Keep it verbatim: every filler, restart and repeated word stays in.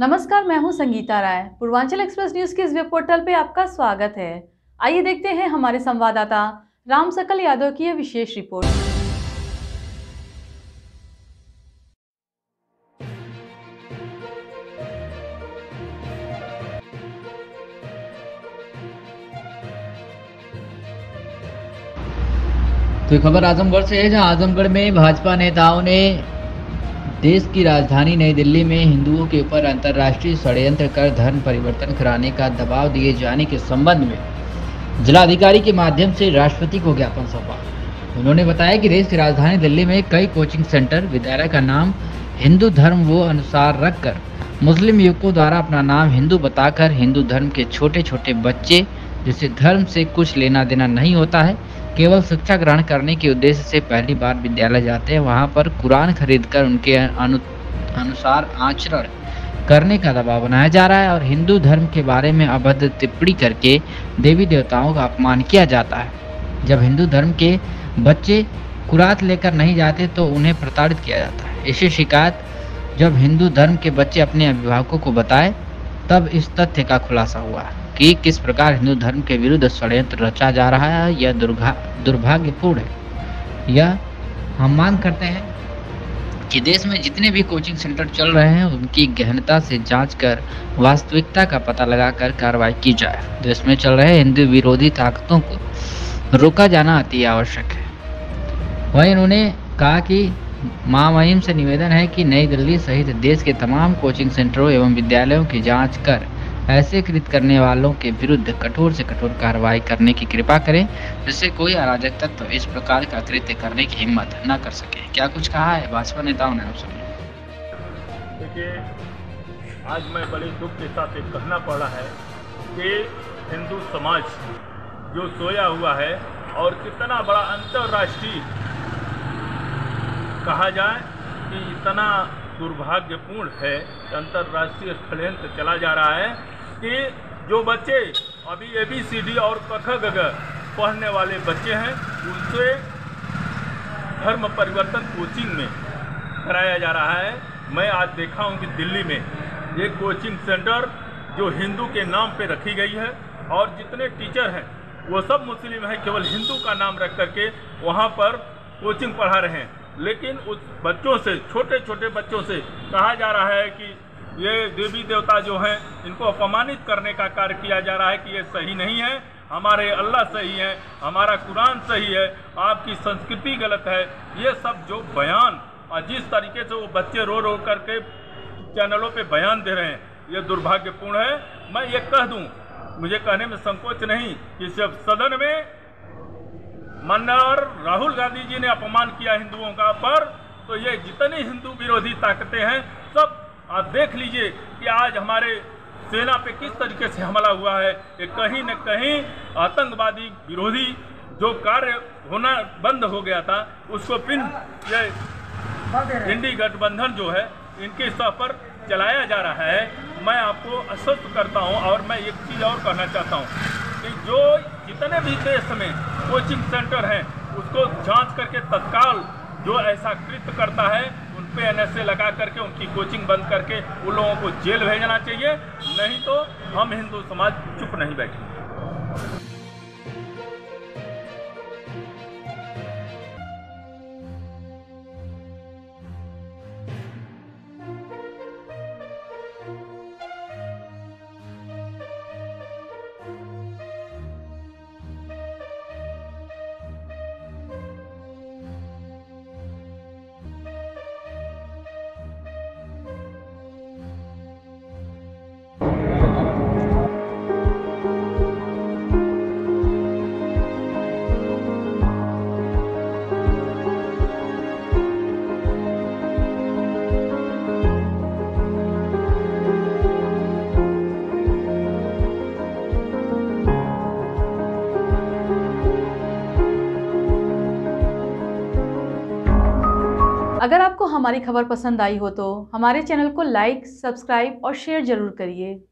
नमस्कार, मैं हूं संगीता राय। पूर्वांचल एक्सप्रेस न्यूज के इस वेब पोर्टल पे आपका स्वागत है। आइए देखते हैं हमारे संवाददाता राम सकल यादव की यह विशेष रिपोर्ट। तो खबर आजमगढ़ से है, जहां आजमगढ़ में भाजपा नेताओं ने देश की राजधानी नई दिल्ली में हिंदुओं के ऊपर अंतर्राष्ट्रीय षड्यंत्र कर धर्म परिवर्तन कराने का दबाव दिए जाने के संबंध में जिलाधिकारी के माध्यम से राष्ट्रपति को ज्ञापन सौंपा। उन्होंने बताया कि देश की राजधानी दिल्ली में कई कोचिंग सेंटर विद्यालय का नाम हिंदू धर्म वो अनुसार रखकर मुस्लिम युवकों द्वारा अपना नाम हिंदू बताकर हिंदू धर्म के छोटे छोटे बच्चे जिसे धर्म से कुछ लेना देना नहीं होता है, केवल शिक्षा ग्रहण करने के उद्देश्य से पहली बार विद्यालय जाते हैं, वहां पर कुरान खरीदकर उनके अनु, अनुसार आचरण करने का दबाव बनाया जा रहा है और हिंदू धर्म के बारे में अभद्र टिप्पणी करके देवी देवताओं का अपमान किया जाता है। जब हिंदू धर्म के बच्चे कुरात लेकर नहीं जाते तो उन्हें प्रताड़ित किया जाता है। इसी शिकायत जब हिंदू धर्म के बच्चे अपने अभिभावकों को बताए तब इस तथ्य का खुलासा हुआ कि किस प्रकार हिंदू धर्म के विरुद्ध षड्यंत्र रचा जा रहा है। यह दुर्भाग्यपूर्ण है। यह हम मांग करते हैं कि देश में जितने भी कोचिंग सेंटर चल रहे हैं उनकी गहनता से जांच कर वास्तविकता का पता लगाकर कार्रवाई की जाए। देश में चल रहे हिंदू विरोधी ताकतों को रोका जाना अति आवश्यक है। वहीं उन्होंने कहा कि मां महिम से निवेदन है कि नई दिल्ली सहित देश के तमाम कोचिंग सेंटरों एवं विद्यालयों की जांच कर ऐसे कृत करने वालों के विरुद्ध कठोर से कठोर कार्रवाई करने की कृपा करें, जिससे कोई अराजक तत्व तो इस प्रकार का कृत्य करने की हिम्मत न कर सके। क्या कुछ कहा है भाजपा नेताओं ने, सुनिए। देखिए, आज मैं बड़े दुख के साथ एक कहना पड़ा है कि हिंदू समाज जो सोया हुआ है और कितना बड़ा अंतर्राष्ट्रीय कहा जाए कि इतना दुर्भाग्यपूर्ण है कि अंतर्राष्ट्रीय षड्यंत्र चला जा रहा है कि जो बच्चे अभी ए बी सी डी और क ख ग घ पढ़ने वाले बच्चे हैं उनसे धर्म परिवर्तन कोचिंग में कराया जा रहा है। मैं आज देखा हूँ कि दिल्ली में एक कोचिंग सेंटर जो हिंदू के नाम पे रखी गई है और जितने टीचर हैं वो सब मुस्लिम हैं, केवल हिंदू का नाम रख करके वहाँ पर कोचिंग पढ़ा रहे हैं। लेकिन उस बच्चों से, छोटे छोटे बच्चों से कहा जा रहा है कि ये देवी देवता जो हैं इनको अपमानित करने का कार्य किया जा रहा है कि ये सही नहीं है, हमारे अल्लाह सही है, हमारा कुरान सही है, आपकी संस्कृति गलत है। ये सब जो बयान और जिस तरीके से वो बच्चे रो रो करके चैनलों पे बयान दे रहे हैं, ये दुर्भाग्यपूर्ण है। मैं ये कह दूँ, मुझे कहने में संकोच नहीं कि जब सदन में मनोहर राहुल गांधी जी ने अपमान किया हिंदुओं का पर, तो ये जितनी हिंदू विरोधी ताकतें हैं सब आप देख लीजिए कि आज हमारे सेना पे किस तरीके से हमला हुआ है। कि कहीं न कहीं आतंकवादी विरोधी जो कार्य होना बंद हो गया था उसको फिर ये इंडी गठबंधन जो है इनके सह पर चलाया जा रहा है। मैं आपको आश्वस्त करता हूं और मैं एक चीज़ और कहना चाहता हूं कि जो जितने भी देश में कोचिंग सेंटर हैं उसको जांच करके तत्काल जो ऐसा कृत्य करता है उन पे एन एस ए लगा करके उनकी कोचिंग बंद करके उन लोगों को जेल भेजना चाहिए, नहीं तो हम हिंदू समाज चुप नहीं बैठेंगे। अगर आपको हमारी खबर पसंद आई हो तो हमारे चैनल को लाइक, सब्सक्राइब और शेयर जरूर करिए।